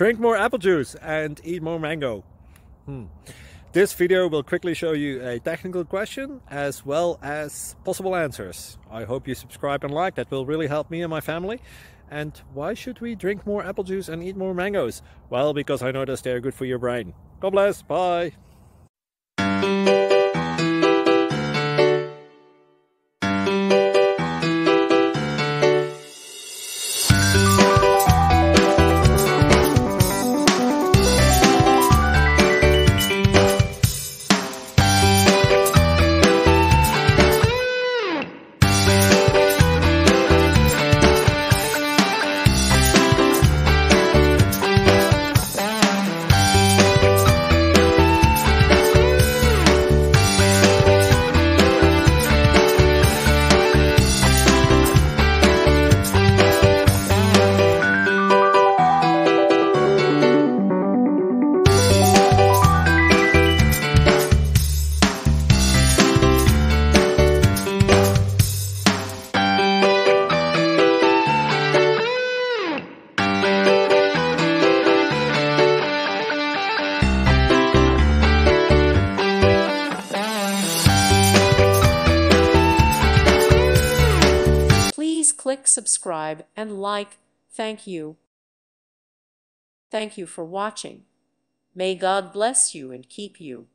Drink more apple juice and eat more mango. This video will quickly show you a technical question as well as possible answers. I hope you subscribe and like, that will really help me and my family. And why should we drink more apple juice and eat more mangoes? Well, because I noticed they're good for your brain. God bless, bye! Please click subscribe and like. Thank you. Thank you for watching. May God bless you and keep you.